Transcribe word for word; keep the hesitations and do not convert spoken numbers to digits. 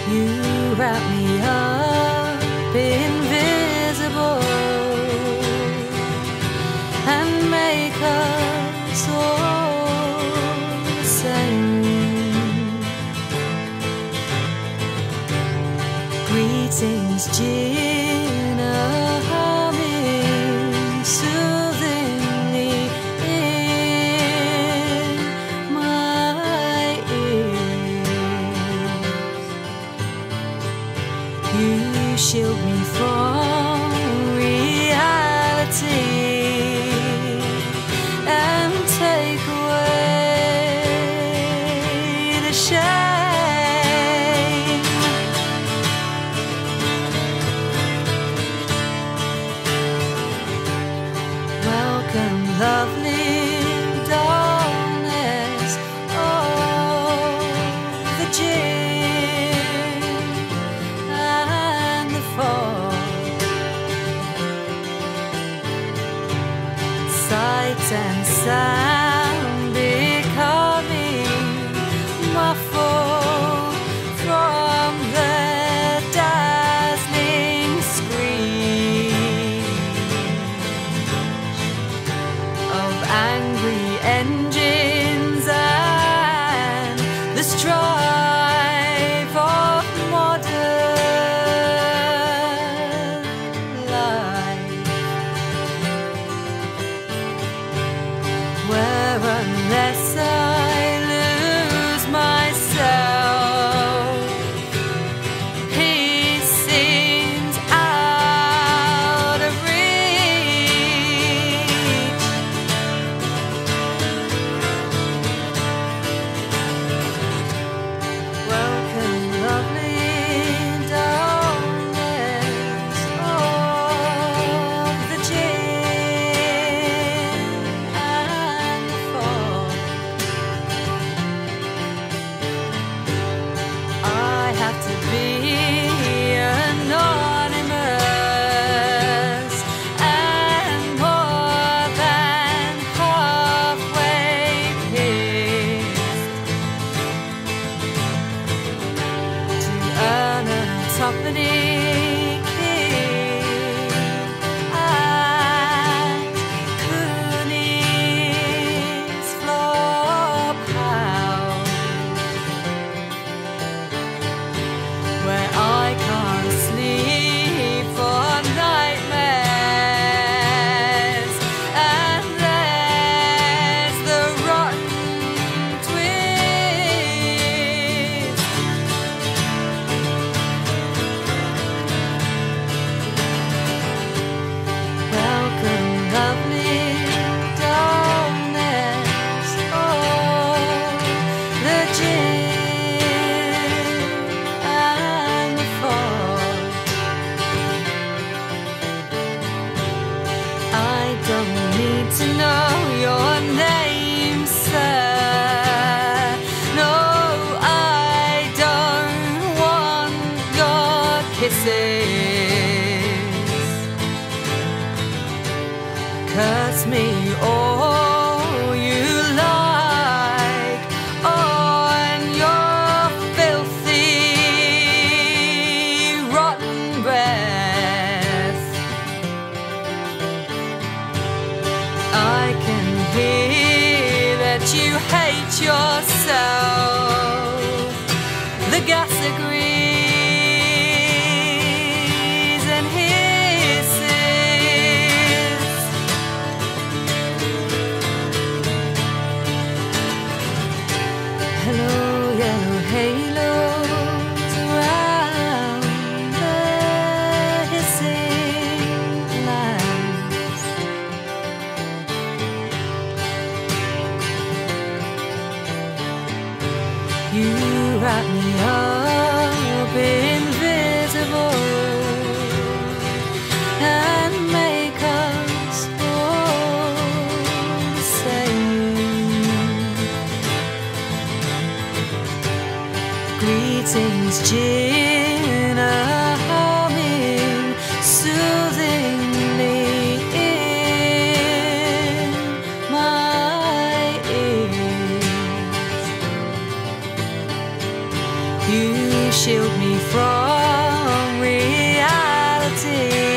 You wrap me up invisible and make us all the same. Greetings, Gina, humming soothingly in my ears. You shield me from reality and take away the shame. Welcome, lovely dullness of the gin and the fog. Sight and sound becoming muffled from the dazzling scream of angry engines and the strife of modern life, where unless I lose myself, he seems out of reach. Welcome, lovely dullness of the gin and the fog. I have to be anonymous and more than halfway pissed to earn a twopenny keep at Cooney's Flop House, where I can't sleep for nightmares, and there's the rotten twist. Welcome, lovely dullness of the gin and the fog. I don't need to know your name, sir. No, I don't want your kisses. Curse me all you like on your filthy, rotten breath. I can hear that you hate yourself. The gas agrees and hisses. Hello, yellow halos around the hissing lamps. You wrap me up invisible and make us all the same. Greetings, Gina, humming soothingly in my ears. You shield me from reality.